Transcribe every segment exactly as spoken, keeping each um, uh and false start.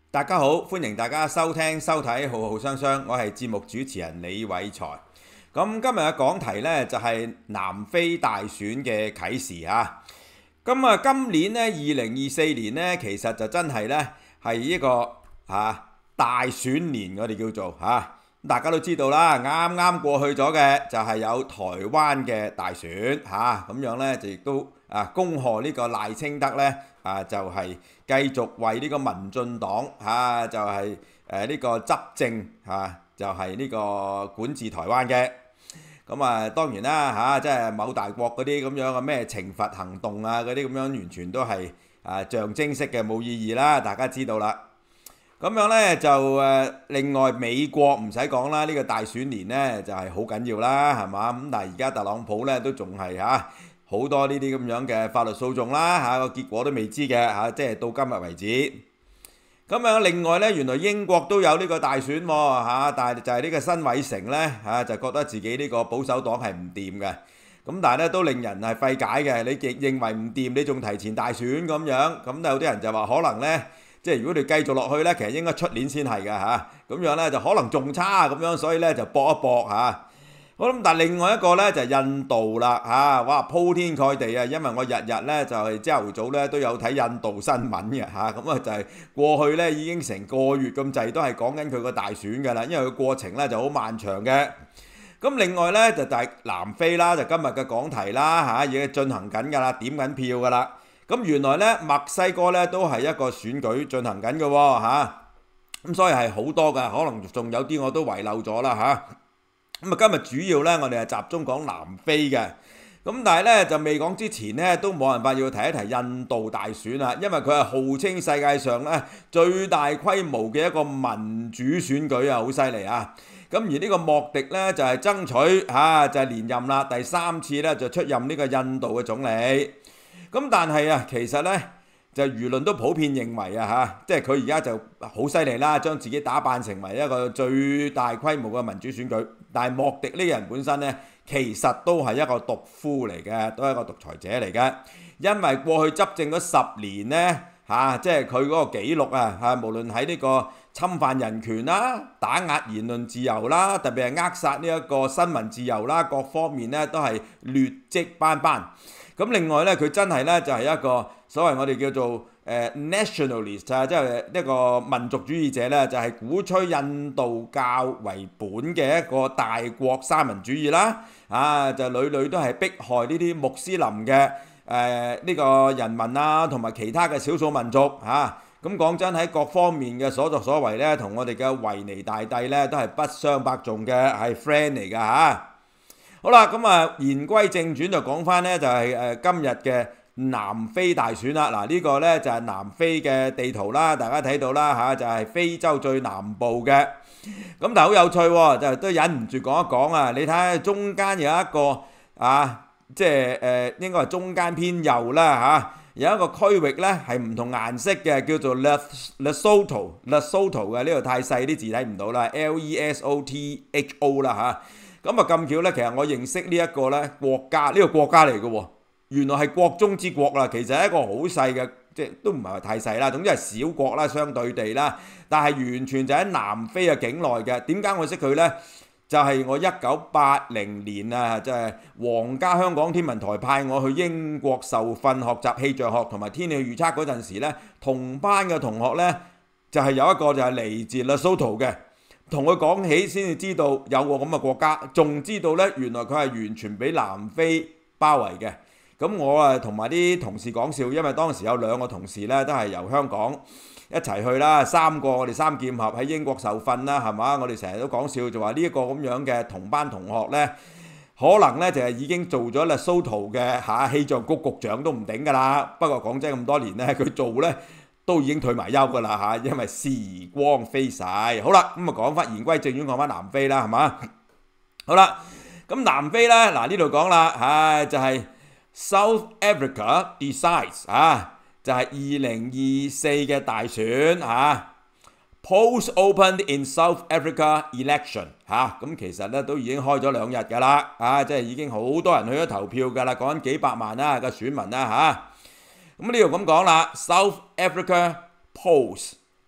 大家好，歡迎大家收聽收睇《浩浩雙雙》，我係節目主持人李偉才。咁今日嘅講題呢，就係南非大選嘅啟示嚇。咁啊，今年呢，二零二四年呢，其實就真係呢係一個嚇大選年，我哋叫做嚇。大家都知道啦，啱啱過去咗嘅就係有台灣嘅大選嚇，咁樣呢，就亦都啊恭賀呢個賴清德呢。啊，就係、是、繼續為呢個民進黨嚇、啊，就係誒呢個執政嚇、啊，就係、是、呢個管治台灣嘅。咁啊，當然啦嚇、啊，即係某大國嗰啲咁樣嘅咩懲罰行動啊，嗰啲咁樣完全都係啊象徵式嘅，冇意義啦。大家知道啦。咁樣呢，就誒，另外美國唔使講啦，呢、這個大選年呢，就係好緊要啦，係嘛？咁但係而家特朗普呢，都仲係嚇。好多呢啲咁樣嘅法律訴訟啦嚇，個結果都未知嘅嚇，即係到今日為止。咁樣另外呢，原來英國都有呢個大選喎嚇，但係就係呢個辛偉誠呢，嚇，就覺得自己呢個保守黨係唔掂嘅。咁但係咧都令人係費解嘅，你認認為唔掂，你仲提前大選咁樣，咁有啲人就話可能呢，即係如果你繼續落去呢，其實應該出年先係嘅嚇，咁樣呢，就可能仲差咁樣，所以呢，就搏一搏嚇。好咁，但係另外一個咧就係印度啦嚇，哇鋪天蓋地啊！因為我日日咧就係朝頭早咧都有睇印度新聞嘅嚇，咁啊就係過去咧已經成個月咁滯都係講緊佢個大選㗎啦，因為個過程咧就好漫長嘅。咁另外咧就就係南非啦，就今日嘅講題啦嚇，已經進行緊㗎啦，點緊票㗎啦。咁原來咧墨西哥咧都係一個選舉進行緊嘅喎嚇，咁所以係好多㗎，可能仲有啲我都遺漏咗啦嚇。咁啊，今日主要咧，我哋係集中講南非嘅。咁但係咧，就未講之前咧，都冇辦法要提一提印度大選啦，因為佢係號稱世界上咧最大規模嘅一個民主選舉啊，好犀利啊！咁而呢個莫迪咧就係爭取嚇就係連任啦，第三次咧就出任呢個印度嘅總理。咁但係啊，其實咧就輿論都普遍認為啊嚇，即係佢而家就好犀利啦，將自己打扮成為一個最大規模嘅民主選舉。但係莫迪呢個人本身呢，其實都係一個獨夫嚟嘅，都係一個獨裁者嚟嘅。因為過去執政嗰十年呢，嚇、啊，即係佢嗰個紀錄啊，嚇，無論喺呢個侵犯人權啦、打壓言論自由啦，特別係扼殺呢一個新聞自由啦，各方面呢都係劣跡斑斑。咁另外呢，佢真係呢，就係、是、一個所謂我哋叫做誒 nationalist 啊，即係一個民族主義者咧，就係、是、鼓吹印度教為本嘅一個大國三民主義啦。啊，就屢屢都係迫害呢啲穆斯林嘅誒呢個人民啊，同埋其他嘅少數民族嚇。咁講真喺各方面嘅所作所為咧，同我哋嘅維尼大帝咧都係不相伯仲嘅，係 friend 嚟㗎嚇。好啦，咁啊言歸正傳就講翻咧，就係、是、誒、呃、今日嘅南非大選啦。嗱、這個、呢個咧就係、是、南非嘅地圖啦，大家睇到啦嚇、啊，就係、是、非洲最南部嘅。咁但係好有趣喎、哦，就都忍唔住講一講啊！你睇下中間有一個啊，即係誒、呃、應該係中間偏右啦嚇、啊，有一個區域咧係唔同顏色嘅，叫做 Lesotho，Lesotho 嘅呢度太細啲字睇唔到啦 ，L E S O T H O 啦嚇。咁啊咁巧咧，其實我認識呢一個咧國家，呢、這個國家嚟嘅喎，原來係國中之國啦。其實係一個好細嘅，即係都唔係話太細啦。總之係小國啦，相對地啦。但係完全就喺南非嘅境內嘅。點解我識佢咧？就係、是、我一九八零年啊，就係、是、皇家香港天文台派我去英國受訓學習氣象學同埋天氣預測嗰陣時咧，同班嘅同學咧就係、是、有一個就係嚟自 Lesotho 嘅。同佢講起先至知道有個咁嘅國家，仲知道呢，原來佢係完全俾南非包圍嘅。咁我啊同埋啲同事講笑，因為當時有兩個同事呢都係由香港一齊去啦，三個我哋三劍俠喺英國受訓啦，係嘛？我哋成日都講笑就話呢一個咁樣嘅同班同學呢，可能呢就係已經做咗 Lesotho 嘅嚇氣象局局長都唔頂㗎啦。不過講真咁多年呢，佢做呢，都已經退埋休㗎啦嚇，因為時光飛逝。好啦，咁啊講翻言歸正傳，講翻南非啦，係嘛？好啦，咁南非咧，嗱呢度講啦，唉就係、是、South Africa decides 啊，就係二零二四嘅大選啊 ，polls opened in South Africa election 嚇、啊，咁其實咧都已經開咗兩日㗎啦，啊即係已經好多人去咗投票㗎啦，講緊幾百萬啦嘅選民啦嚇。咁呢度咁講啦 ，South Africa polls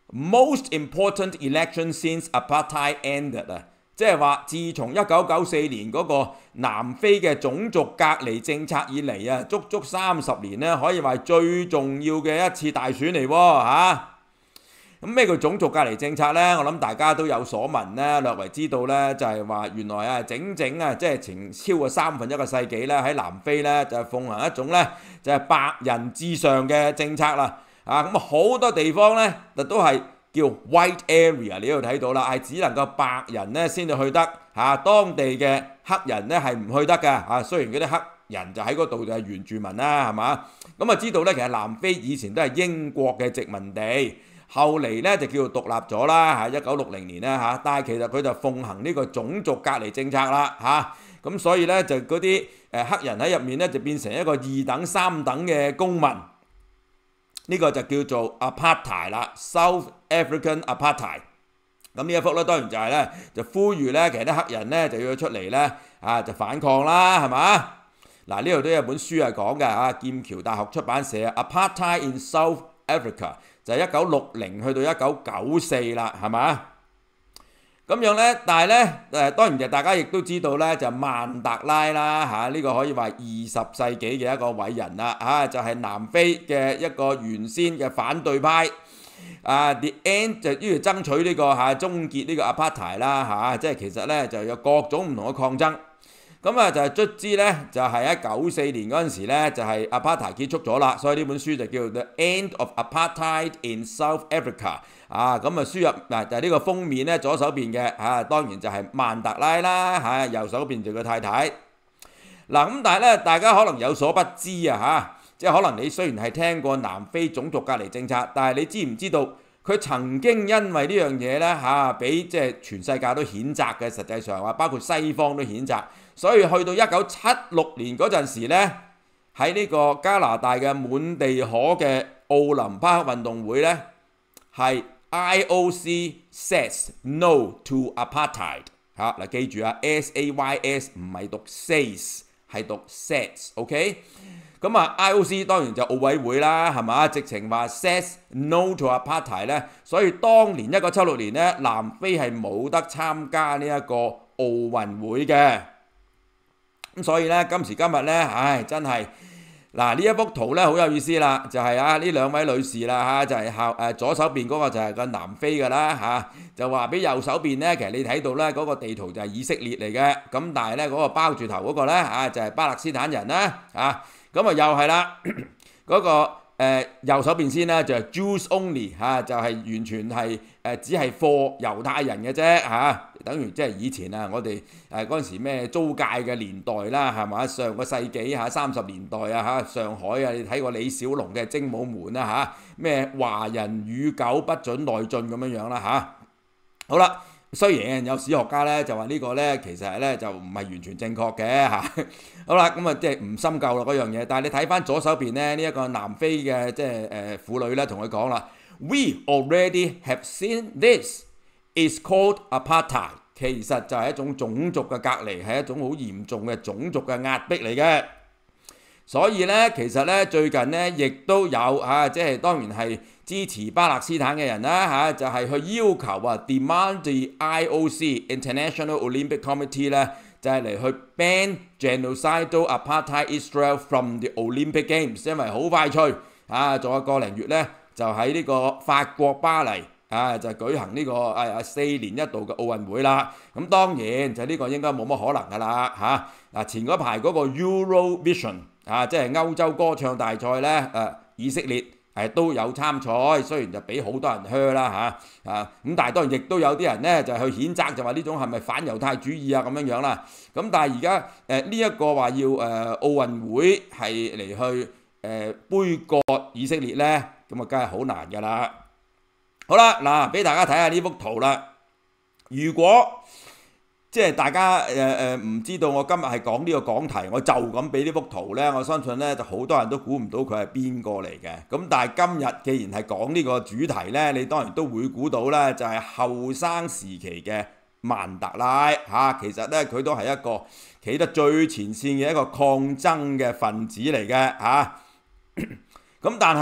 most important election since apartheid ended 啊，即係話自從一九九四年嗰個南非嘅種族隔離政策以嚟啊，足足三十年咧，可以話係最重要嘅一次大選嚟喎嚇。咁咩叫種族隔離政策呢？我諗大家都有所聞咧，略為知道呢，就係話原來啊，整整啊，即係成超過三分一個世紀咧，喺南非呢，就係奉行一種呢，就係白人至上嘅政策啦。啊，咁啊好多地方呢，都係叫 white area， 你呢度睇到啦，係只能夠白人呢先至去得嚇、啊，當地嘅黑人呢係唔去得㗎嚇、啊。雖然嗰啲黑人就喺嗰度就係原住民啦，係嘛？咁啊知道呢，其實南非以前都係英國嘅殖民地。後嚟咧就叫做獨立咗啦嚇，一九六零年咧嚇，但係其實佢就奉行呢個種族隔離政策啦嚇，咁所以咧就嗰啲誒黑人喺入面咧就變成一個二等三等嘅公民，呢、這個就叫做 apartheid 啦 ，South African Apartheid。咁呢一幅咧當然就係咧就呼籲咧其實啲黑人咧就要出嚟咧啊就反抗啦，係嘛？嗱呢度都有本書係講嘅嚇，劍橋大學出版社 Apartheid in South Africa。就係一九六零去到一九九四啦，係嘛？咁樣咧，但係咧誒，當然就大家亦都知道咧，就曼德拉啦嚇，呢、啊這個可以話二十世紀嘅一個偉人啦嚇、啊，就係、是、南非嘅一個原先嘅反對派啊 ，The End 就於爭取呢、這個嚇終結呢個 apartheid 啦嚇，即係其實咧就有各種唔同嘅抗爭。咁啊就係卒之咧，就係喺九四年嗰陣時咧，就係 apartheid 結束咗啦，所以呢本書就叫做 The End of Apartheid in South Africa 啊，咁啊輸入嗱就係呢個封面咧，左手邊嘅嚇當然就係曼德拉啦嚇，右手邊就佢太太。嗱咁但係咧，大家可能有所不知啊嚇，即係可能你雖然係聽過南非種族隔離政策，但係你知唔知道佢曾經因為呢樣嘢咧嚇，俾即係全世界都譴責嘅，實際上話包括西方都譴責。所以去到一九七六年嗰陣時咧，喺呢個加拿大嘅滿地可嘅奧林匹克運動會咧，係 I O C says no to apartheid 嚇嗱，記住啊 ，S A Y S 唔係讀 says 係讀 says，OK？ 咁啊 I O C 當然就奧委會啦，係嘛？直情話 says no to apartheid 咧，所以當年一九七六年咧，南非係冇得參加呢一個奧運會嘅。咁所以咧，今時今日咧，唉，真係嗱呢一幅圖咧好有意思啦，就係、是、啊呢兩位女士啦嚇，就係後誒左手邊嗰個就係個南非㗎啦嚇，就話俾右手邊咧，其實你睇到咧嗰個地圖就係以色列嚟嘅，咁但係咧嗰個包住頭嗰個咧啊就係、是、巴勒斯坦人啦啊，咁啊又係啦嗰個。誒、呃、右手邊先啦，就係 Jews only 嚇、啊，就係、是、完全係誒、呃、只係貨猶太人嘅啫嚇，等於即係以前啊，我哋誒嗰陣時咩租界嘅年代啦，係嘛？上個世紀嚇三十年代啊嚇，上海啊，你睇過李小龍嘅精武門啦嚇，咩、啊、華人與狗不准內進咁樣樣啦嚇。好啦。雖然有史學家咧就話呢個咧其實咧就唔係完全正確嘅嚇，好啦咁啊即係唔深究啦嗰樣嘢，但係你睇翻左手邊咧呢一個南非嘅即係誒婦女咧同佢講啦 ，We already have seen this. It's called apartheid. 其實就係一種種族嘅隔離，係一種好嚴重嘅種族嘅壓迫嚟嘅。所以咧，其實咧最近咧亦都有嚇、啊，即係當然係支持巴勒斯坦嘅人啦嚇、啊，就係、是、去要求啊 demand the I O C International Olympic Committee 咧，就係、是、嚟去 ban genocidal apartheid Israel from the Olympic Games， 因為好快脆啊，仲有個零月咧就喺呢個法國巴黎啊就舉行呢、這個誒、啊、四年一度嘅奧運會啦。咁當然就呢個應該冇乜可能㗎啦嚇。嗱、啊、前嗰排嗰個 Eurovision。啊，即係歐洲歌唱大賽咧，誒、啊、以色列係都有參賽，雖然就俾好多人噓啦嚇，啊咁，但係當然亦都有啲人咧就去譴責，就話呢種係咪反猶太主義啊咁樣樣啦。咁但係而家誒呢一個話要誒、呃、奧運會係嚟去誒、呃、杯葛以色列咧，咁啊梗係好難㗎啦。好啦，嗱俾大家睇下呢幅圖啦。如果即係大家誒誒唔知道我今日係講呢個講題，我就咁俾呢幅圖咧，我相信咧就好多人都估唔到佢係邊個嚟嘅。咁但係今日既然係講呢個主題咧，你當然都會估到咧，就係後生時期嘅曼德拉嚇、啊。其實咧佢都係一個企得最前線嘅一個抗爭嘅分子嚟嘅嚇。咁、啊、但係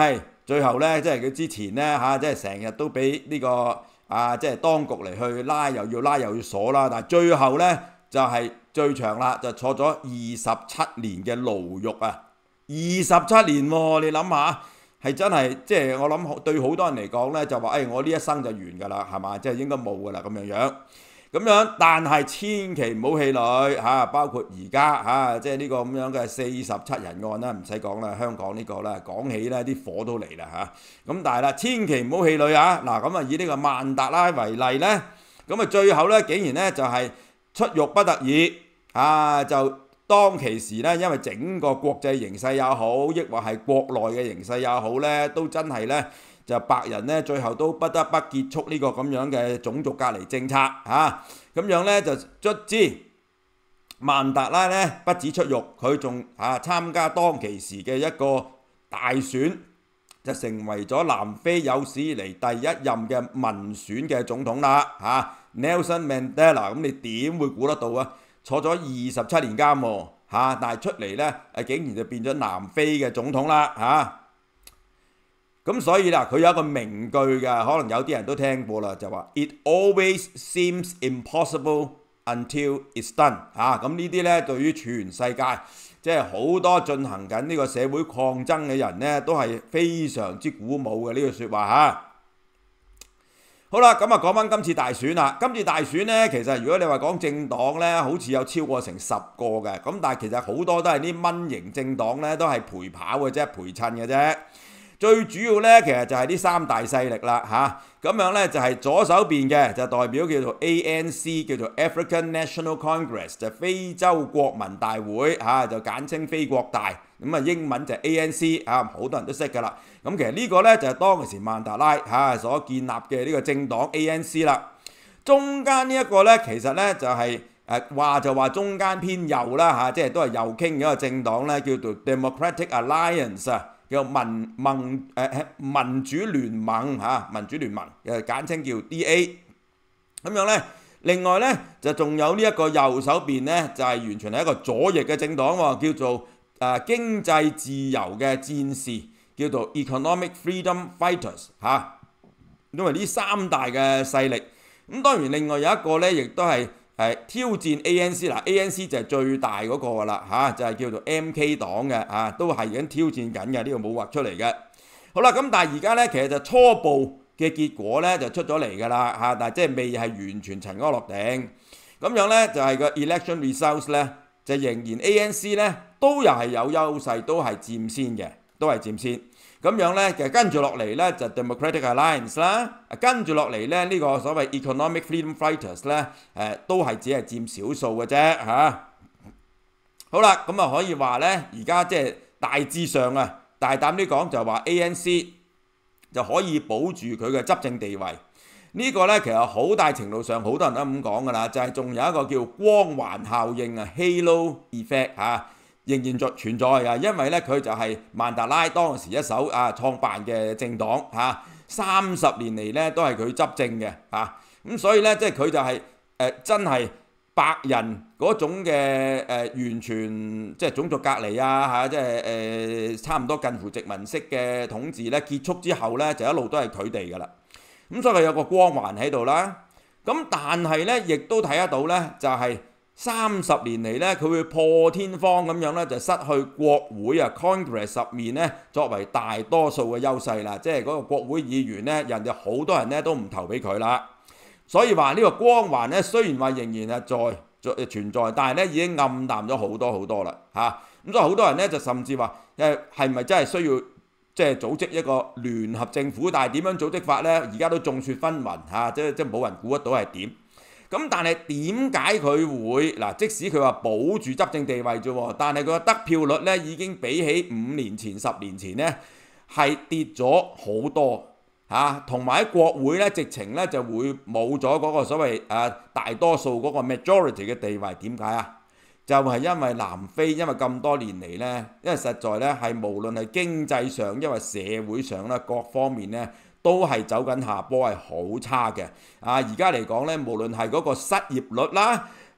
最後呢，即係佢之前呢，嚇，即係成日都俾呢個啊，即係當局嚟去拉，又要拉又要鎖啦。但係最後呢，就係最長啦，就坐咗二十七年嘅牢獄啊！二十七年喎，你諗下，係真係即係我諗對好多人嚟講呢，就話誒我呢一生就完㗎啦，係嘛？即係應該冇㗎啦咁樣樣。咁樣，但係千祈唔好氣餒嚇，包括而家嚇，即係呢個咁樣嘅四十七人案啦，唔使講啦，香港呢個啦，講起咧啲火都嚟啦嚇。咁但係啦，千祈唔好氣餒啊！嗱，咁啊以呢個曼達拉為例咧，咁啊最後咧竟然咧就係出獄不得已啊，就當其時咧，因為整個國際形勢也好，抑或係國內嘅形勢也好咧，都真係咧。就白人咧，最後都不得不結束呢個咁樣嘅種族隔離政策嚇，咁樣咧就卒之曼達拉咧不止出獄，佢仲嚇參加當其時嘅一個大選，就成為咗南非有史以嚟第一任嘅民選嘅總統啦嚇 Nelson Mandela。咁你點會估得到啊？坐咗二十七年監喎嚇，但係出嚟咧誒竟然就變咗南非嘅總統啦嚇。咁所以啦，佢有一個名句㗎，可能有啲人都聽過啦，就話 It always seems impossible until it's done 嚇。咁呢啲咧，對於全世界即係好多進行緊呢個社會抗爭嘅人咧，都係非常之鼓舞嘅呢句説話嚇。好啦，咁啊講翻今次大選啦。今次大選咧，其實如果你話講政黨咧，好似有超過成十個嘅，咁但係其實好多都係啲蚊型政黨咧，都係陪跑嘅啫，陪襯嘅啫。最主要咧，其實就係呢三大勢力啦嚇，咁樣咧就係左手邊嘅就代表叫做 A N C， 叫做 African National Congress， 就非洲國民大會嚇，就簡稱非國大，咁啊英文就係 A N C 嚇，好多人都識㗎啦。咁其實呢個咧就係當其時曼達拉嚇所建立嘅呢個政黨 A N C 啦。中間呢一個咧，其實咧就係誒話就話中間偏右啦嚇，即係都係右傾嘅一個政黨咧，叫做 Democratic Alliance 啊。叫民民誒民主聯盟嚇，民主聯盟誒簡稱叫 D A。咁樣咧，另外咧就仲有呢一個右手邊咧，就係完全係一個左翼嘅政黨喎，叫做誒經濟自由嘅戰士，叫做 Economic Freedom Fighters 嚇。因為呢三大嘅勢力，咁當然另外有一個咧，亦都係係挑戰 A N C 嗱 ，A N C 就係最大嗰個㗎啦嚇，就係叫做 M K 黨嘅嚇，都係已經挑戰緊嘅，呢個冇畫出嚟嘅。好啦，咁但係而家咧，其實就初步嘅結果咧就出咗嚟㗎啦嚇，但係即係未係完全塵埃落定。咁樣咧就係個 election results 咧，就仍然 A N C 咧都又係有優勢，都係佔先嘅，都係佔先。咁樣咧，其實跟住落嚟咧就 Democratic Alliance 啦，跟住落嚟咧呢個所謂 Economic Freedom Fighters 咧，誒都係只係佔少數嘅啫嚇。好啦，咁啊可以話咧，而家即係大致上啊，大膽啲講就話 A N C 就可以保住佢嘅執政地位。呢個咧其實好大程度上好多人都咁講㗎啦，就係仲有一個叫光環效應啊 ，Halo Effect 嚇。仍然在存在㗎，因為咧佢就係曼達拉當時一手啊創辦嘅政黨嚇，三十年嚟咧都係佢執政嘅嚇，咁所以咧即係佢就係誒真係白人嗰種嘅誒完全即係種族隔離啊嚇，即係誒差唔多近乎殖民式嘅統治咧結束之後咧就一路都係佢哋㗎啦，咁所以佢有個光環喺度啦，咁但係咧亦都睇得到咧就係。三十年嚟咧，佢會破天荒咁樣咧，就失去國會啊 Congress 入面咧作為大多數嘅優勢啦，即係嗰個國會議員咧，人哋好多人咧都唔投俾佢啦。所以話呢個光環咧，雖然話仍然係在在存在，但係咧已經暗淡咗好多好多啦嚇。咁所以好多人咧就甚至話誒係咪真係需要即係組織一個聯合政府？但係點樣組織法咧？而家都眾說紛紜嚇，即即冇人估得到係點。咁但係點解佢會嗱？即使佢話保住執政地位啫喎，但係佢個得票率咧已經比起五年前、十年前咧係跌咗好多嚇，同埋喺國會咧直情咧就會冇咗嗰個所謂誒大多數嗰個 majority 嘅地位。點解啊？就係因為南非因為咁多年嚟咧，因為實在咧係無論係經濟上，因為社會上咧各方面咧。都係走緊下坡，係好差嘅。啊，而家嚟講咧，無論係嗰個失業率啦、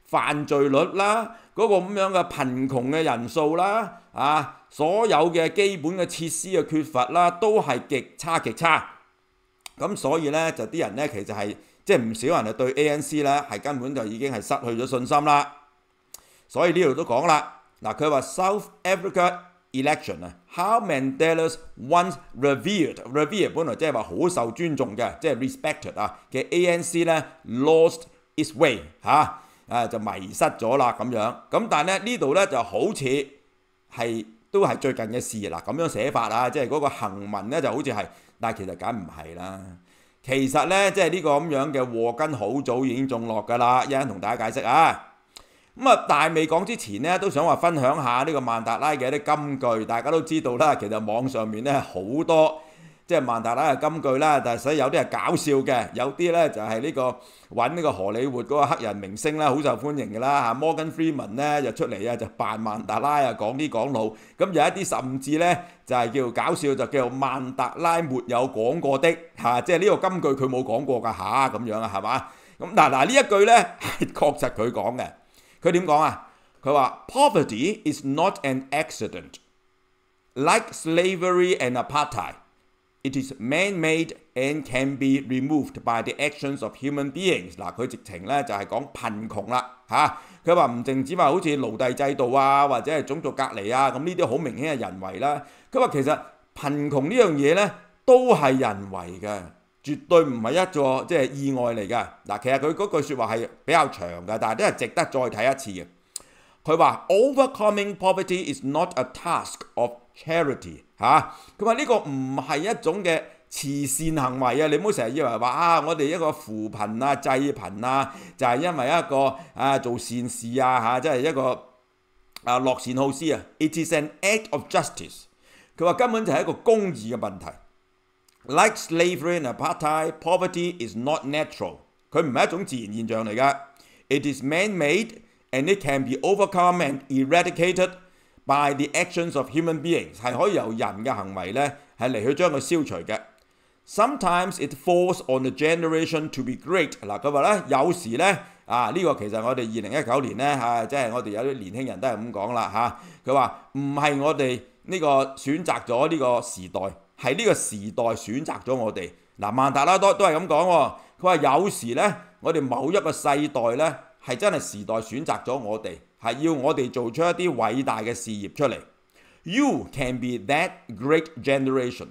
犯罪率啦，嗰、那個咁樣嘅貧窮嘅人數啦，啊，所有嘅基本嘅設施嘅缺乏啦，都係極差極差。咁所以咧就啲人咧其實係即係唔少人係對 A N C 咧係根本就已經係失去咗信心啦。所以呢度都講啦，嗱佢話 South Africa election 啊 ，How Mandela's once revered revered 本來即係話好受尊重嘅，即係 respected 啊嘅 A N C 咧 lost its way 嚇，啊就迷失咗啦咁樣。咁但係咧呢度咧就好似係都係最近嘅事嗱，咁樣寫法啊，即係嗰個行文咧就好似係，但係其實梗唔係啦。其實咧即係呢個咁樣嘅禍根好早已經種落㗎啦，一陣同大家解釋啊。咁啊，但係未講之前咧，都想話分享下呢個曼達拉嘅一啲金句。大家都知道啦，其實網上面咧好多即係曼達拉嘅金句啦，但係所以有啲係搞笑嘅，有啲咧就係呢個揾呢個荷里活嗰個黑人明星啦，好受歡迎㗎啦嚇。Morgan Freeman 咧就出嚟啊，就扮曼達拉啊，講啲講老。咁有一啲甚至咧就係叫搞笑，就叫做曼達拉沒有講過的嚇，即係呢個金句佢冇講過㗎嚇咁樣啊，係嘛？咁嗱嗱呢一句咧係確實佢講嘅。佢點講啊？佢話 Poverty is not an accident. Like slavery and apartheid, it is man-made and can be removed by the actions of human beings。嗱，佢直情咧就係講貧窮啦嚇。佢話唔淨止話好似奴隸制度啊，或者係種族隔離啊，咁呢啲好明顯係人為啦。佢話其實貧窮呢樣嘢咧都係人為嘅。絕對唔係一個即係意外嚟㗎。嗱，其實佢嗰句説話係比較長㗎，但係都係值得再睇一次嘅。佢話 Overcoming poverty is not a task of charity 嚇。佢話呢個唔係一種嘅慈善行為啊！你唔好成日以為話啊，我哋一個扶貧啊、濟貧啊，就係、是、因為一個啊做善事啊嚇，即係一個啊樂善好施啊。It is an act of justice。佢話根本就係一個公義嘅問題。Like slavery and apartheid, poverty is not natural。佢唔係一種自然現象嚟㗎。It is man-made and it can be overcome and eradicated by the actions of human beings。係可以由人嘅行為咧係嚟去將佢消除嘅。Sometimes it falls on the generation to be great。嗱，佢話咧有時咧啊呢、這個其實我哋二零一九年咧嚇，即係我哋有啲年輕人都係咁講啦嚇。佢話唔係我哋呢個選擇咗呢個時代。係呢個時代選擇咗我哋。嗱，曼達拉都都係咁講喎。佢話有時咧，我哋某一個世代咧，係真係時代選擇咗我哋，係要我哋做出一啲偉大嘅事業出嚟。You can be that great generation.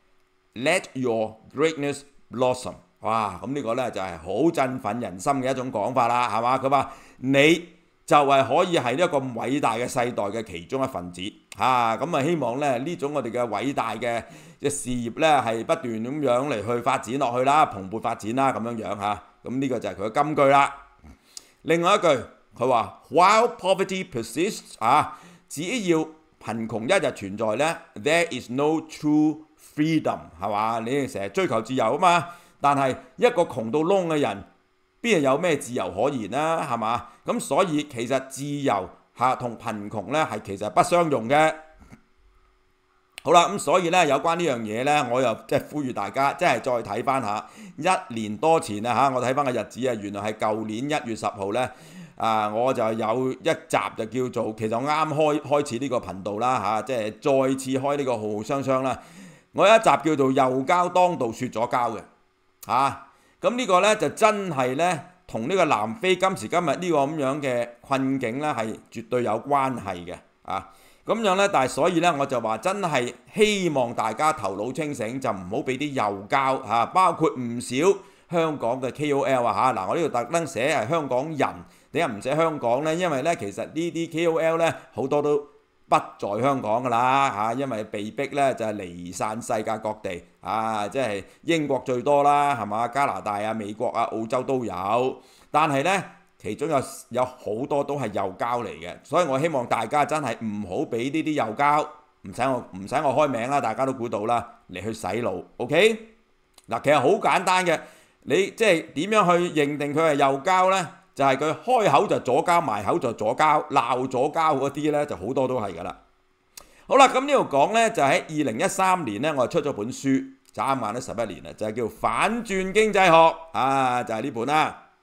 Let your greatness blossom。哇！咁呢個咧就係好振奮人心嘅一種講法啦，係嘛？佢話你就係可以係呢一個咁偉大嘅世代嘅其中一份子嚇。咁啊，希望咧呢種我哋嘅偉大嘅嘅事業咧係不斷咁樣嚟去發展落去啦，蓬勃發展啦咁樣樣嚇。咁呢個就係佢嘅金句啦。另外一句佢話 While poverty persists 啊，只要貧窮一日存在咧 ，there is no true freedom 係嘛？你成日追求自由啊嘛，但係一個窮到窿嘅人，邊有咩自由可言啦？係嘛？咁所以其實自由嚇同貧窮咧係其實不相容嘅。好啦，咁所以咧有關呢樣嘢咧，我又即係呼籲大家，即係再睇翻下一年多前啊嚇，我睇翻個日子啊，原來係舊年一月十號咧啊，我就有一集就叫做，其實我啱開開始呢個頻道啦嚇，即係再次開呢個浩浩湯湯啦。我有一集叫做右膠當道説咗膠嘅嚇，咁呢個咧就真係咧同呢個南非今時今日呢個咁樣嘅困境咧係絕對有關係嘅啊。咁樣咧，但係所以咧，我就話真係希望大家頭腦清醒，就唔好俾啲右膠嚇，包括唔少香港嘅 K O L 啊嚇。嗱，我呢度特登寫係香港人，點解唔寫香港咧？因為咧，其實呢啲 K O L 咧好多都不在香港㗎啦嚇，因為被逼咧就係離散世界各地啊，即係英國最多啦，係嘛？加拿大啊、美國啊、澳洲都有，但係咧。其中有有好多都係右膠嚟嘅，所以我希望大家真係唔好俾呢啲右膠，唔使我唔使我開名啦，大家都估到啦，嚟去洗腦 ，OK？ 嗱，其實好簡單嘅，你即係點樣去認定佢係右膠呢？就係佢開口就左膠，埋口就左膠，鬧左膠嗰啲呢就好多都係㗎啦。好啦，咁呢度講呢，就喺二零一三年呢，我出咗本書，眨眼都十一年啦，就係叫反轉經濟學啊，就係呢本啦。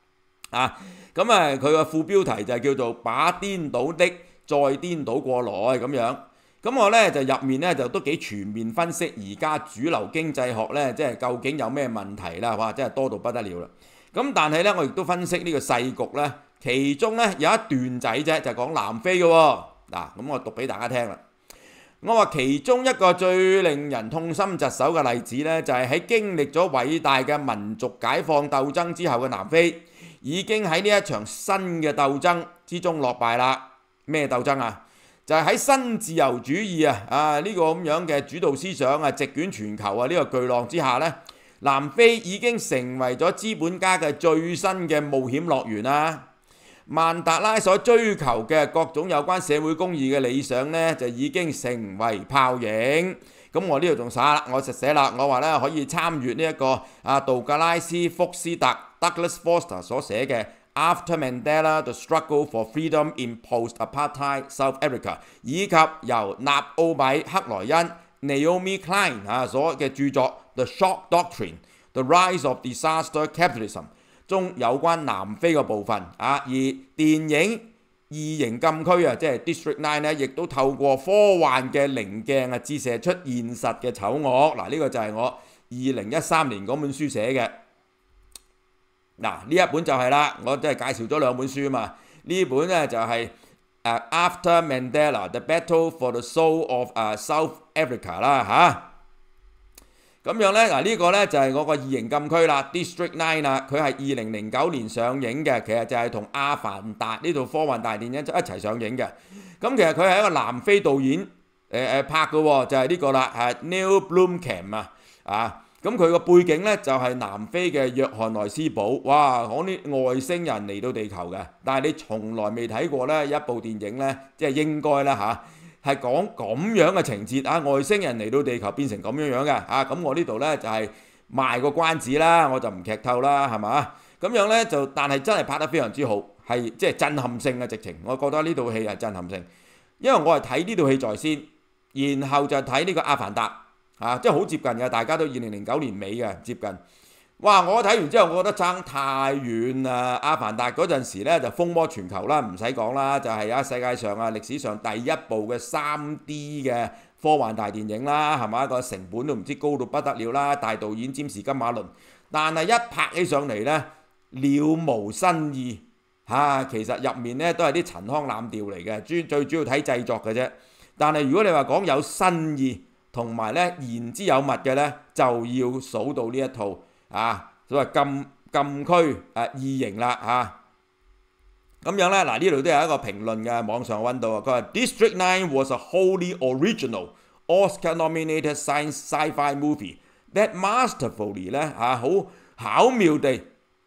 啊。咁啊，佢個副標題就係叫做把顛倒的再顛倒過來咁樣。咁我咧就入面咧就都幾全面分析而家主流經濟學咧，即係究竟有咩問題啦？哇，真係多到不得了啦！咁但係咧，我亦都分析呢個世局咧，其中咧有一段仔啫，就係講南非嘅喎。嗱，咁我讀俾大家聽啦。我話其中一個最令人痛心疾首嘅例子咧，就係喺經歷咗偉大嘅民族解放鬥爭之後嘅南非，已經喺呢一場新嘅鬥爭之中落敗啦。咩鬥爭啊？就係喺新自由主義啊啊呢個咁樣嘅主導思想啊，席捲全球啊呢個巨浪之下呢，南非已經成為咗資本家嘅最新嘅冒險樂園啦。曼達拉所追求嘅各種有關社會公義嘅理想呢，就已經成為泡影。咁我呢度仲寫啦，我實寫啦，我話咧可以參閱呢一個啊杜格拉斯福斯特 Douglas Foster 所寫嘅。After Mandela, the struggle for freedom in post-apartheid South Africa， 以及由納奧米克萊恩 Naomi Klein 啊所嘅著作 The Shock Doctrine: The Rise of Disaster Capitalism 中有關南非嘅部分啊，而電影異形禁區啊，即係 District Nine 咧，亦都透過科幻嘅棱鏡啊，折射出現實嘅醜惡。嗱，呢個就係我二零一三年嗰本書寫嘅。嗱，呢一本就係啦，我真係介紹咗兩本書啊嘛。呢本咧就係、是、誒 After Mandela: The Battle for the Soul of、uh, South Africa 啦嚇。咁樣咧，嗱、這、呢個咧就係我個異形禁區啦 ，District Nine 啦，佢係二零零九年上映嘅，其實就係同《阿凡達》呢套科幻大電影一齊上映嘅。咁其實佢係一個南非導演誒誒、呃、拍嘅喎，就係、是、呢個啦，係 Neil Blomkamp 啊啊。咁佢個背景咧就係南非嘅約翰內斯堡，哇！講啲外星人嚟到地球嘅，但係你從來未睇過咧一部電影咧，即係應該啦嚇，係講咁樣嘅情節啊，外星人嚟到地球變成咁樣樣嘅啊，咁我呢度咧就係賣個關子啦，我就唔劇透啦，係嘛？咁樣咧就，但係真係拍得非常之好，係即係震撼性嘅直情，我覺得呢套戲係震撼性，因為我係睇呢套戲在先，然後就睇呢個阿凡達。啊，即係好接近嘅，大家都二零零九年尾嘅接近。哇！我睇完之後，我覺得爭太遠啦。阿凡達嗰陣時咧就風靡全球啦，唔使講啦，就係啊世界上啊歷史上第一部嘅三 D 嘅科幻大電影啦，係嘛？個成本都唔知高到不得了啦，大導演詹士金馬倫，但係一拍起上嚟咧了無新意嚇、啊，其實入面咧都係啲陳腔濫調嚟嘅，主最主要睇製作嘅啫。但係如果你話講有新意，同埋咧言之有物嘅咧，就要數到呢一套啊，所謂禁禁區誒異形啦嚇。咁樣咧，嗱呢度都有一個評論嘅網上揾到啊，佢話 District Nine was a wholly original Oscar-nominated science sci-fi movie that masterfully 咧嚇好巧妙地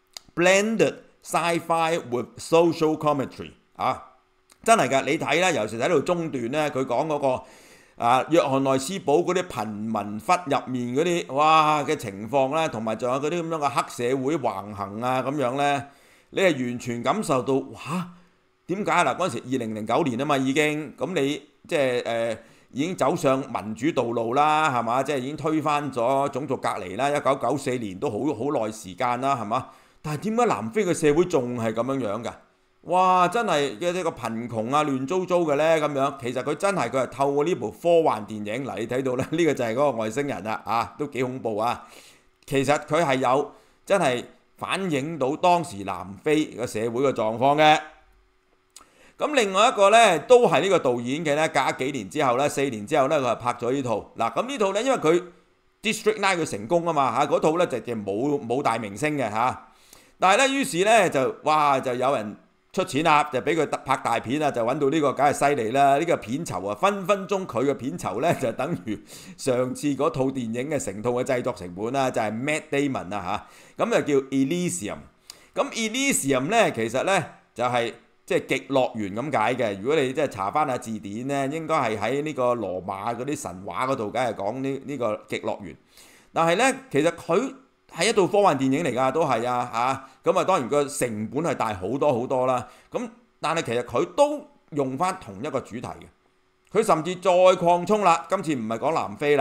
blended sci-fi with social commentary 啊，真係㗎！你睇啦，尤其睇到中段咧，佢講嗰個。啊，約翰內斯堡嗰啲貧民窟入面嗰啲哇嘅情況咧，同埋仲有嗰啲咁樣嘅黑社會橫行啊咁樣咧，你係完全感受到哇點解嗱嗰陣時二零零九年啊嘛已經，咁你即係誒已經走上民主道路啦，係嘛？即係已經推翻咗種族隔離啦，一九九四年都好好耐時間啦，係嘛？但係點解南非嘅社會仲係咁樣樣㗎？哇！真係嘅呢個貧窮啊、亂糟糟嘅咧咁樣，其實佢真係佢係透過呢部科幻電影嚟，你睇到咧，呢、這個就係嗰個外星人啦，啊，都幾恐怖啊！其實佢係有真係反映到當時南非個社會嘅狀況嘅。咁另外一個咧，都係呢個導演嘅咧，隔咗幾年之後咧，四年之後咧，佢係拍咗呢套。嗱，咁呢套咧，因為佢 District Nine 佢成功啊嘛嚇，嗰套咧就就冇冇大明星嘅嚇。但係咧，於是咧就哇就有人出錢啦，就俾佢拍大片啊，就揾到呢個梗係犀利啦！呢個片酬啊，分分鐘佢嘅片酬咧就等於上次嗰套電影嘅成套嘅製作成本啦，就係 Matt Damon 啊嚇，咁就叫 Elysium。咁 Elysium 咧其實咧就係即係極樂園咁解嘅。如果你即係查翻下字典咧，應該係喺呢個羅馬嗰啲神話嗰度，梗係講呢呢個極樂園。但係咧，其實佢係一套科幻電影嚟㗎，都係啊嚇，咁啊當然個成本係大好多好多啦。咁但係其實佢都用翻同一個主題嘅，佢甚至再擴充啦。今次唔係講南非啦，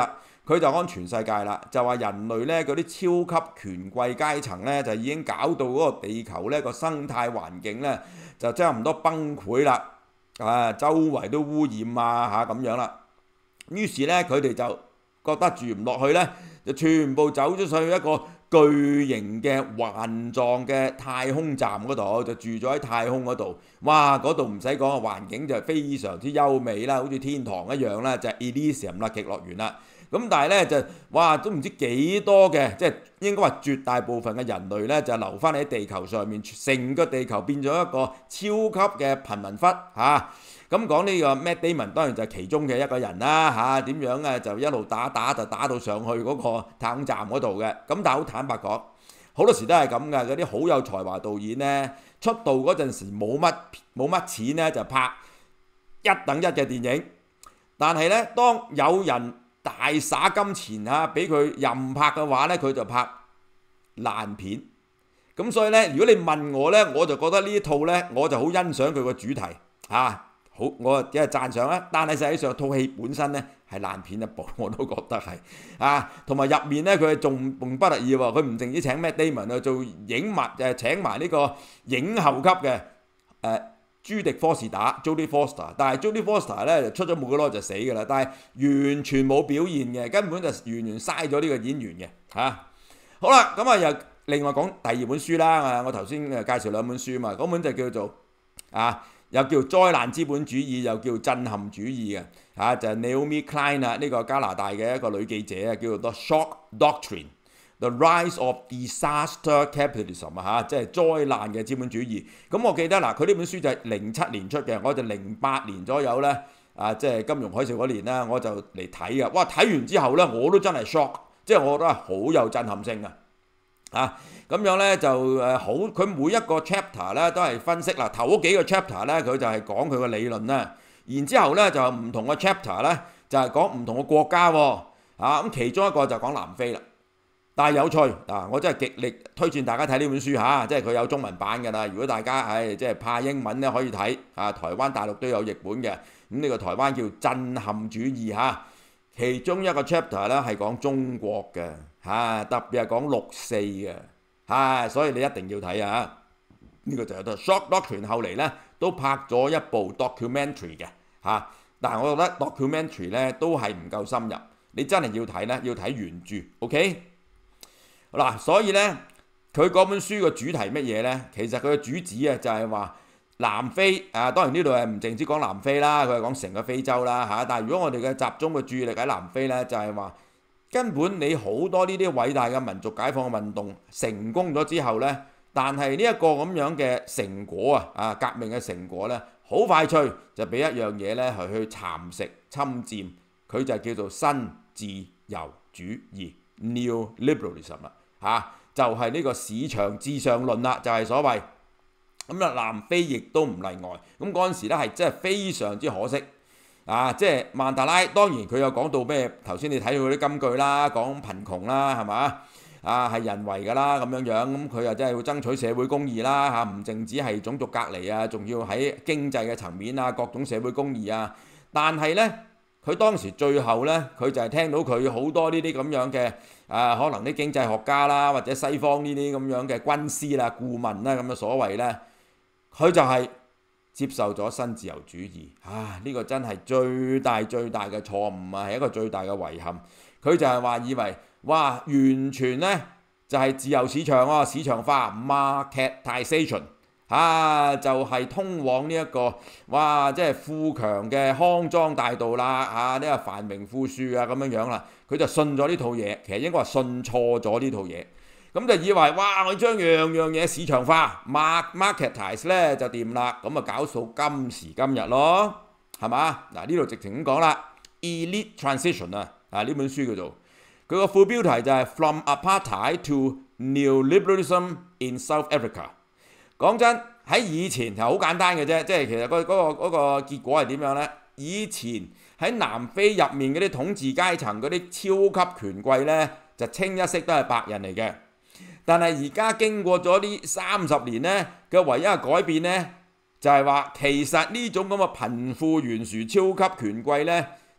佢就講全世界啦，就話人類咧嗰啲超級權貴階層咧就已經搞到嗰個地球咧個生態環境咧就差唔多崩潰啦，啊周圍都污染啊嚇咁樣啦。於是咧佢哋就覺得住唔落去咧，就全部走咗上去一個巨型嘅環狀嘅太空站嗰度，就住咗喺太空嗰度。哇！嗰度唔使講，環境就非常之優美啦，好似天堂一樣啦，就係 Elysium 啦，極樂園啦。咁但係咧就哇都唔知幾多嘅，即係應該話絕大部分嘅人類咧就留翻喺地球上面，成個地球變咗一個超級嘅貧民窟嚇。咁講呢個 Matt Damon 當然就係其中嘅一個人啦嚇，點樣啊就一路打打就打到上去嗰個太空站嗰度嘅。咁但係好坦白講，好多時都係咁嘅，嗰啲好有才華導演咧出道嗰陣時冇乜冇乜錢咧就拍一等一嘅電影，但係咧當有人大灑金錢嚇俾佢任拍嘅話咧，佢就拍爛片。咁所以咧，如果你問我咧，我就覺得呢一套咧，我就好欣賞佢個主題嚇。啊好，我只係讚賞啦，但係實際上套戲本身咧係爛片一部，我都覺得係啊，同埋入面咧佢仲仲不得意喎，佢唔淨止請 Matt Damon 去做影物，誒請埋呢個影后級嘅誒朱迪科士打 Jodie Foster， 但係 Jodie Foster 咧就出咗冇幾耐就死㗎啦，但係完全冇表現嘅，根本就完全嘥咗呢個演員嘅嚇、啊。好啦，咁啊又另外講第二本書啦，啊我頭先誒介紹兩本書嘛，嗰本就叫做啊。又叫災難資本主義，又叫震撼主義嘅嚇、啊，就係、是、Naomi Klein 啊，呢個加拿大嘅一個女記者啊，叫做 The Shock Doctrine：The Rise of Disaster Capitalism 啊嚇，即係災難嘅資本主義。咁我記得嗱，佢呢本書就係零七年出嘅，我就零八年左右咧啊，即係金融海嘯嗰年啦，我就嚟睇嘅。哇！睇完之後咧，我都真係 shock，即係我覺得係好有震撼性嘅。啊，咁樣咧就誒好，佢每一個 chapter 咧都係分析啦，頭嗰幾個 chapter 咧佢就係講佢個理論啦，然之後咧就唔同嘅 chapter 咧就係講唔同嘅國家喎，啊咁其中一個就講南非啦，但係有趣啊，我真係極力推薦大家睇呢本書嚇、啊，即係佢有中文版㗎啦，如果大家係即係怕英文咧可以睇，啊台灣大陸都有譯本嘅，咁、嗯、呢、這個台灣叫震撼主義嚇、啊，其中一個 chapter 咧係講中國嘅。嚇、啊，特別係講六四嘅，嚇、啊，所以你一定要睇啊！呢、這個就係 The Shock Doctrine，後嚟咧都拍咗一部 documentary 嘅，嚇、啊。但係我覺得 documentary 咧都係唔夠深入，你真係要睇咧，要睇原著 ，OK？ 嗱、啊，所以咧佢嗰本書嘅主題乜嘢咧？其實佢嘅主旨啊就係話南非啊，當然呢度係唔淨止講南非啦，佢係講成個非洲啦，嚇、啊。但係如果我哋嘅集中嘅注意力喺南非咧，就係、是、話。根本你好多呢啲偉大嘅民族解放運動成功咗之後呢，但係呢一個咁樣嘅成果啊，啊革命嘅成果呢，好快脆就俾一樣嘢呢係去蠶食侵佔，佢就叫做新自由主義 New Liberalism 啦，嚇、啊、就係、是、呢個市場至上論啦，就係、是、所謂咁啊。南非亦都唔例外，咁嗰陣時咧係真係非常之可惜。啊，即係曼德拉，當然佢有講到咩？頭先你睇到嗰啲金句啦，講貧窮啦，係嘛？啊，係人為㗎啦，咁樣樣，咁佢又真係要爭取社會公義啦，嚇、啊，唔淨止係種族隔離啊，仲要喺經濟嘅層面啊，各種社會公義啊。但係咧，佢當時最後咧，佢就係聽到佢好多呢啲咁樣嘅啊，可能啲經濟學家啦，或者西方呢啲咁樣嘅軍師啦、顧問啦咁嘅所謂咧，佢就係、是。接受咗新自由主義，啊！呢、這個真係最大最大嘅錯誤啊，係一個最大嘅遺憾。佢就係話以為，哇！完全呢就係、是、自由市場啊，市場化 marketization 啊，就係、是、通往呢、這、一個哇，即係富強嘅康莊大道啦，啊！呢、這個繁榮富庶啊咁樣樣啦，佢就信咗呢套嘢，其實應該話信錯咗呢套嘢。咁就以為哇，我將樣樣嘢市場化 marketize 咧就掂啦，咁啊搞到今時今日咯，係嘛？嗱呢度直情咁講啦 ，Elite Transition 啊，啊呢本書叫做佢個副標題就係 From Apartheid to Neoliberalism in South Africa。講真喺以前就好簡單嘅啫，即係其實嗰、嗰、嗰個嗰、嗰個結果係點樣咧？以前喺南非入面嗰啲統治階層嗰啲超級權貴咧，就清一色都係白人嚟嘅。但係而家經過咗呢三十年咧嘅唯一嘅改變咧，就係話其實呢種咁嘅貧富懸殊超級權貴咧，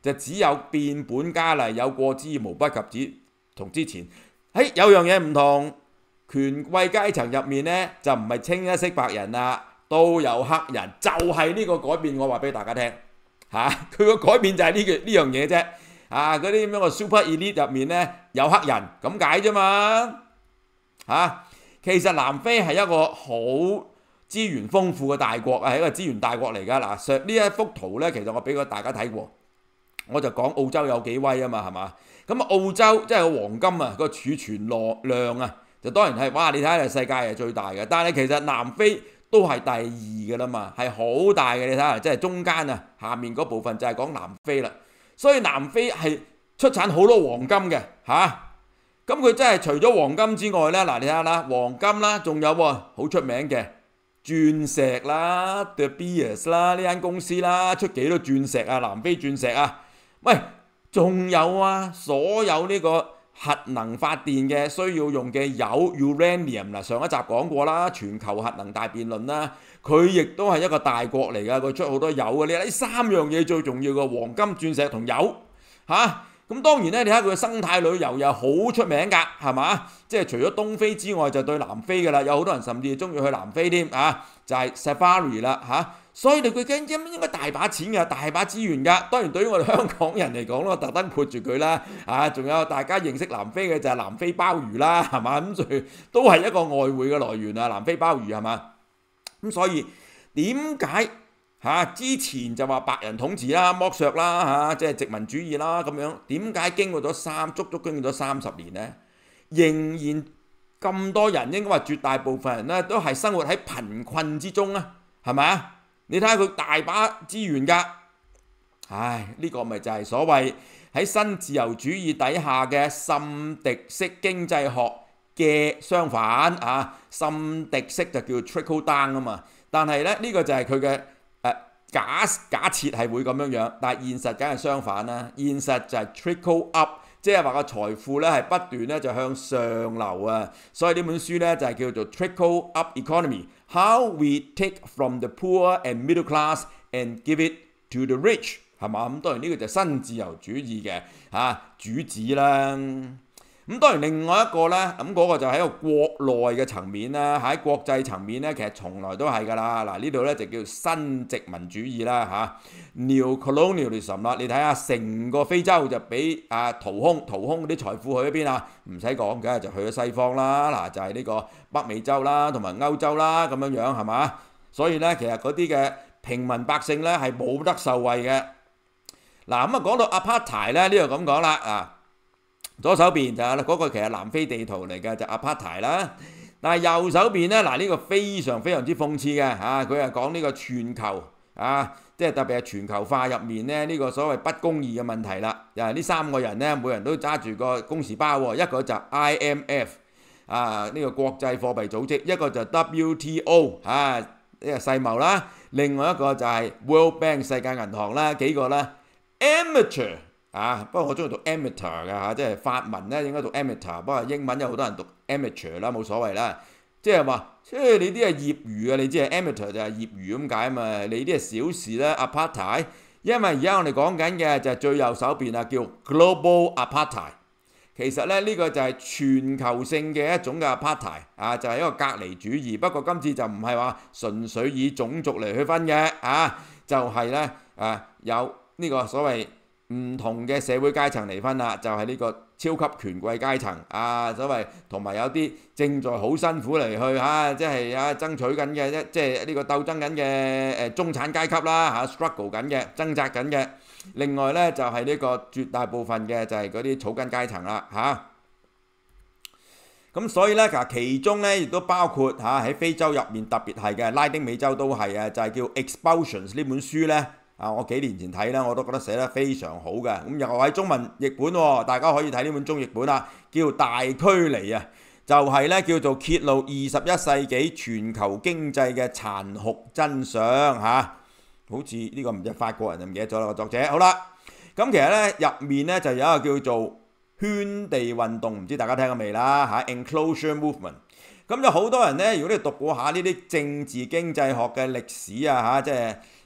就只有變本加厲，有過之而無不及之。同之前，誒有樣嘢唔同，權貴階層入面呢，就唔係清一色白人啦，都有黑人，就係、是、呢個改變。我話俾大家聽嚇，佢、啊、個改變就係呢個呢樣嘢啫。啊，嗰啲咁樣嘅 super elite 入面呢，有黑人咁解啫嘛嚇。其實南非係一個好資源豐富嘅大國啊，係一個資源大國嚟㗎。嗱，上呢一幅圖呢，其實我俾過大家睇過，我就講澳洲有幾威啊嘛，係嘛？咁澳洲即係個黃金啊，個儲存量啊，就當然係哇！你睇下，世界係最大嘅，但係其實南非都係第二嘅啦嘛，係好大嘅。你睇下，即係中間啊，下面嗰部分就係講南非啦。所以南非係出產好多黃金嘅嚇。咁佢真係除咗黃金之外咧，嗱你睇下啦，黃金啦，仲有喎好出名嘅鑽石啦 ，De Beers 啦，呢間公司啦，出幾多鑽石啊？南非鑽石啊，喂！仲有啊，所有呢個核能發電嘅需要用嘅鈾 uranium 嗱，上一集講過啦，全球核能大辯論啦，佢亦都係一個大國嚟㗎，佢出好多鈾嘅。你睇呢三樣嘢最重要嘅黃金、鑽石同鈾嚇。咁當然咧，你睇佢嘅生態旅遊又好出名㗎，係嘛？即係除咗東非之外，就對南非㗎啦。有好多人甚至中意去南非添啊，就係 Safari 啦嚇。所以你佢驚應應該大把錢㗎，大把資源㗎。當然對於我哋香港人嚟講咯，特登括住佢啦。啊，仲有大家認識南非嘅就係南非鮑魚啦，係嘛？咁所以都係一個外匯嘅來源啊，南非鮑魚係嘛？咁所以點解？嚇、啊！之前就話白人統治啦、剝削啦嚇、啊，即係殖民主義啦咁樣。點解經過咗三足足經過咗三十年呢？仍然咁多人，應該話絕大部分人咧都係生活喺貧困之中啊？係咪啊？你睇下佢大把資源㗎。唉，呢、這個咪就係所謂喺新自由主義底下嘅滲滴式經濟學嘅相反啊！滲滴式就叫 trickle down 啊嘛。但係咧呢、這個就係佢嘅。假假設係會咁樣樣，但係現實梗係相反啦。現實就係 trickle up，即係話個財富咧係不斷咧就向上流啊。所以呢本書咧就係叫做 Trickle Up Economy：How We Take From the Poor and Middle Class and Give It to the Rich， 係嘛？咁當然呢個就係新自由主義嘅嚇、啊、主旨啦。咁當然另外一個咧，咁、那、嗰個就喺個國內嘅層面啦，喺國際層面咧，其實從來都係㗎啦。嗱呢度咧就叫新殖民主義啦嚇 ，Neo-colonialism 啦。你睇下成個非洲就俾啊掏空，掏空嗰啲財富去咗邊啊？唔使講，梗係就去咗西方啦。嗱就係、是、呢個北美洲啦，同埋歐洲啦咁樣樣係嘛？所以咧其實嗰啲嘅平民百姓咧係冇得受惠嘅。嗱咁啊講到 Apartheid 咧，呢度咁講啦啊。左手邊就係嗰個其實南非地圖嚟嘅，就 Apartheid 啦。但係右手邊咧，嗱呢個非常非常之諷刺嘅嚇，佢係講呢個全球啊，即係特別係全球化入面咧呢個所謂不公義嘅問題啦。又係呢三個人咧，每人都揸住個公事包喎，一個就 I M F 啊呢個國際貨幣組織，一個就 W T O 啊呢個世貿啦，另外一個就係 World Bank 世界銀行啦，幾個啦 amateur。啊，不過我中意讀 amateur 㗎嚇，即係法文咧應該讀 amateur，不過英文有好多人讀 amateur 啦，冇所謂啦。即係話，即係你啲係業餘嘅，你知係 amateur 就係業餘咁解啊嘛。你啲係小事啦 apartheid。因為而家我哋講緊嘅就係最右手邊啊，叫 global apartheid。其實咧呢、這個就係全球性嘅一種嘅 apartheid 啊，就係、是、一個隔離主義。不過今次就唔係話純粹以種族嚟去分嘅啊，就係、是、咧啊有呢個所謂。唔同嘅社會階層嚟分啦，就係、是、呢個超級權貴階層啊，所謂同埋有啲正在好辛苦嚟去嚇，即係啊爭取緊嘅，即係呢個鬥爭緊嘅誒中產階級啦嚇、啊、struggle 緊嘅，掙扎緊嘅。另外咧就係、是、呢個絕大部分嘅就係嗰啲草根階層啦嚇。咁、啊、所以咧其實其中咧亦都包括嚇喺、啊、非洲入面特別係嘅，拉丁美洲都係啊，就係、是、叫 Expulsions 呢本書咧。啊！我幾年前睇啦，我都覺得寫得非常好嘅。咁又喺中文譯本喎，大家可以睇呢本中譯本啦，叫大驅離啊，就係、是、咧叫做揭露二十一世紀全球經濟嘅殘酷真相嚇、啊。好似呢個唔知法國人就唔記得咗啦個作者。好啦，咁其實咧入面咧就有一個叫做圈地運動，唔知大家聽過未啦嚇 ？Enclosure Movement。咁有好多人咧，如果你讀過下呢啲政治經濟學嘅歷史啊嚇，即係。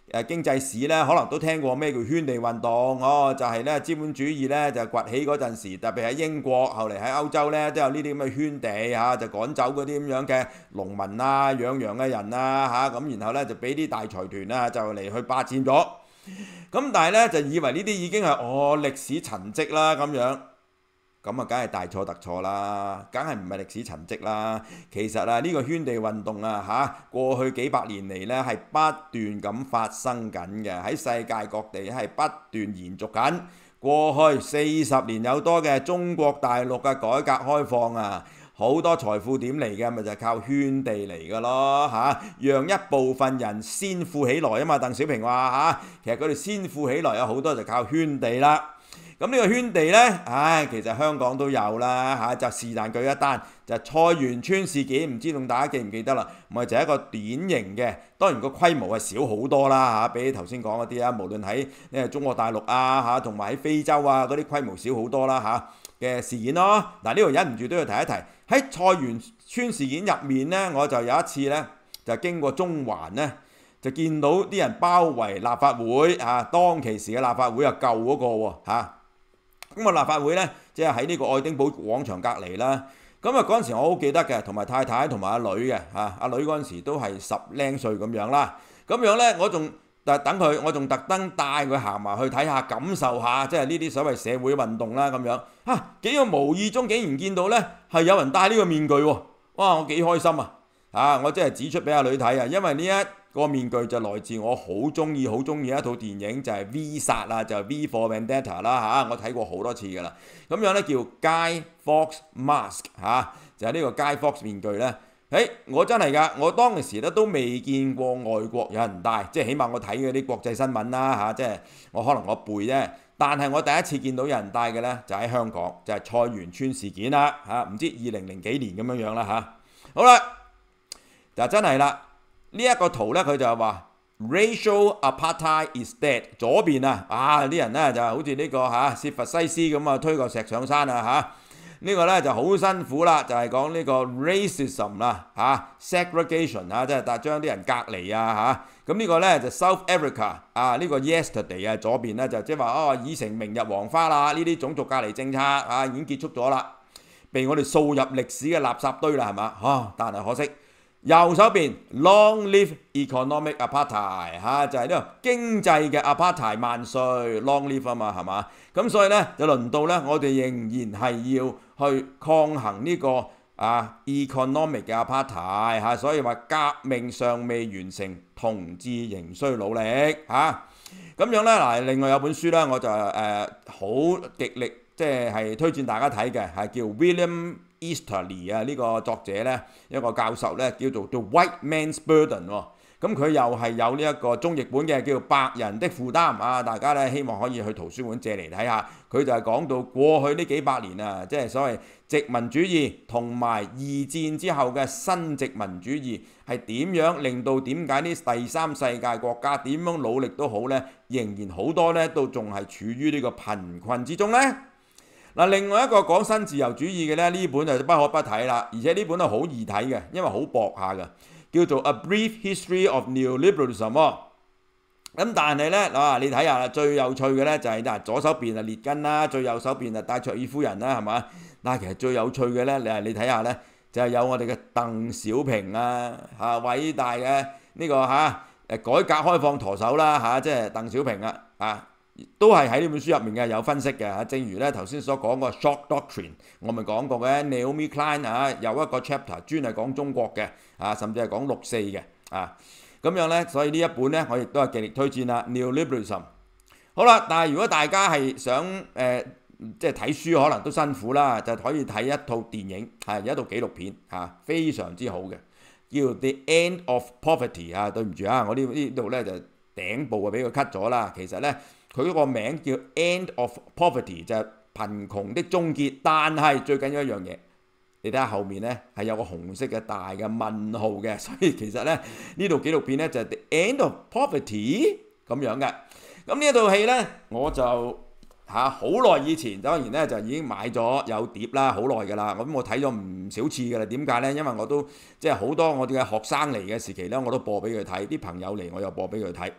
誒經濟史咧，可能都聽過咩叫圈地運動哦，就係咧資本主義咧就崛起嗰陣時，特別喺英國，後嚟喺歐洲咧都有呢啲咁嘅圈地嚇，就趕走嗰啲咁樣嘅農民啊、養羊嘅人啊嚇，咁然後咧就俾啲大財團啊就嚟去霸佔咗，咁但係咧就以為呢啲已經係哦歷史陳跡啦咁樣。咁啊，梗係大錯特錯啦，梗係唔係歷史陳跡啦。其實啊，呢個圈地運動啊嚇，過去幾百年嚟呢係不斷咁發生緊嘅，喺世界各地係不斷延續緊。過去四十年有多嘅中國大陸嘅改革開放啊，好多財富點嚟嘅，咪就係靠圈地嚟嘅咯嚇，讓一部分人先富起來啊嘛。鄧小平話嚇，其實佢哋先富起來有好多就靠圈地啦。咁呢個圈地呢，唉，其實香港都有啦嚇，就是但舉一單，就係菜園村事件，唔知道大家記唔記得啦？咪就係一個典型嘅，當然個規模係少好多啦嚇，比起頭先講嗰啲啊，無論喺誒中國大陸啊嚇，同埋喺非洲啊嗰啲規模少好多啦嚇嘅事件咯。嗱，呢度忍唔住都要提一提，喺菜園村事件入面呢，我就有一次呢，就經過中環呢，就見到啲人包圍立法會嚇，當其時嘅立法會啊舊嗰個喎嚇。咁啊，立法會咧，即係喺呢個愛丁堡廣場隔離啦。咁啊，嗰陣時我好記得嘅，同埋太太同埋阿女嘅嚇，阿女嗰陣時都係十零歲咁樣啦。咁樣咧，我仲特等佢，我仲特登帶佢行埋去睇下，感受下，即係呢啲所謂社會運動啦咁樣。嚇，幾個無意中竟然見到咧係有人戴呢個面具喎！哇，我幾開心啊！啊，我真係指出俾阿女睇啊，因為呢一個面具就來自我好中意、好中意一套電影，就係 V 殺啦，就係 V for Vendetta 啦嚇，我睇過好多次㗎啦。咁樣咧叫 Guy Fawkes Mask 嚇，就係呢個 Guy Fawkes 面具咧。誒，我真係㗎，我當時咧都未見過外國有人戴，即係起碼我睇嗰啲國際新聞啦嚇，即係我可能我背啫。但係我第一次見到有人戴嘅咧，就喺香港，就係菜園村事件啦嚇，唔知二零零幾年咁樣樣啦嚇。好啦，就真係啦。呢一個圖咧，佢就係話 racial apartheid is dead。左邊啊，啊啲人咧就好似呢個嚇薛佛西斯咁啊，推個石上山啊嚇。呢個咧就好辛苦啦，就係講呢個 racism 啦嚇 segregation 啊，即係但將啲人隔離啊嚇。咁呢個咧就 South Africa 啊，呢個 yesterday 啊，左邊咧就即係話哦，已成明日黃花啦，呢啲種族隔離政策啊已經結束咗啦，被我哋掃入歷史嘅垃圾堆啦，係嘛？啊，但係可惜。右手邊 Long live economic apartheid 嚇，就係呢個經濟嘅 apartheid 萬歲 Long live 啊嘛，係嘛？咁所以咧就輪到咧，我哋仍然係要去抗衡呢個啊 economic 嘅 apartheid 嚇，所以話革命尚未完成，同志仍需努力嚇。咁樣咧嗱，另外有本書咧，我就誒好極力即係係推薦大家睇嘅，係叫 William Easterly 啊，呢個作者咧一個教授咧叫做 The White Man's Burden 喎，咁佢又係有呢一個中譯本嘅，叫做白人的負擔啊，大家咧希望可以去圖書館借嚟睇下，佢就係講到過去呢幾百年啊，即係所謂殖民主義同埋二戰之後嘅新殖民主義係點樣令到點解呢第三世界國家點樣努力都好咧，仍然好多咧都仲係處於呢個貧困之中咧。嗱，另外一個講新自由主義嘅咧，呢本就不可不睇啦，而且呢本係好易睇嘅，因為好薄下嘅，叫做 A Brief History of Neoliberalism 喎。咁但係咧，啊你睇下啦，最有趣嘅咧就係嗱左手邊啊列根啦，最右手邊啊戴卓爾夫人啦，係嘛？但係其實最有趣嘅咧，你係你睇下咧，就係有我哋嘅鄧小平啊，嚇偉大嘅呢個嚇誒改革開放舵手啦嚇，即係鄧小平啊啊！都係喺呢本書入面嘅有分析嘅嚇，正如咧頭先所講個 Shock Doctrine，我咪講過嘅 Naomi Klein 啊，有一個 chapter 專係講中國嘅啊，甚至係講六四嘅啊，咁樣咧，所以呢一本咧我亦都係極力推薦啦 Neoliberalism。好啦，但係如果大家係想誒、呃、即係睇書可能都辛苦啦，就可以睇一套電影係有一套紀錄片嚇、啊，非常之好嘅，叫 The End of Poverty 啊，對唔住啊，我呢呢度咧就頂部啊俾佢 cut 咗啦，其實咧。佢嗰個名叫 End of Poverty， 就係貧窮的終結。但係最緊要一樣嘢，你睇下後面咧係有個紅色嘅大嘅問號嘅，所以其實咧呢套紀錄片咧就係 The End of Poverty 咁樣嘅。咁呢一套戲咧，我就嚇好耐以前當然咧就已經買咗有碟啦，好耐㗎啦。咁我睇咗唔少次㗎啦。點解咧？因為我都即係好多我哋嘅學生嚟嘅時期咧，我都播俾佢睇；啲朋友嚟我又播俾佢睇。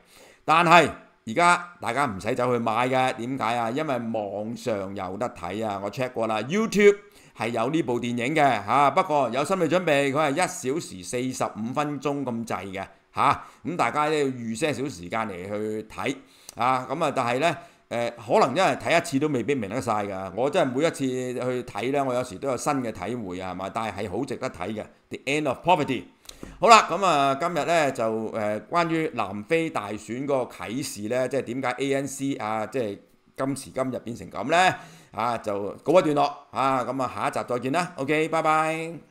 但係而家大家唔使走去買嘅，點解啊？因為網上有得睇啊！我 check 過啦 ，YouTube 係有呢部電影嘅嚇、啊，不過有心理準備，佢係一小時四十五分鐘咁滯嘅嚇，咁、啊、大家都要預些少時間嚟去睇啊，咁啊，但係呢，誒、呃，可能因為睇一次都未必明得晒㗎，我真係每一次去睇呢，我有時都有新嘅體會啊，係嘛？但係係好值得睇嘅，《The End of Poverty》。好啦，咁啊，今日咧就誒、呃、關於南非大選嗰個啟示咧，即係點解 A N C 啊，即係今時今日變成咁咧啊，就告一段落啊，咁啊下一集再見啦，OK，拜拜。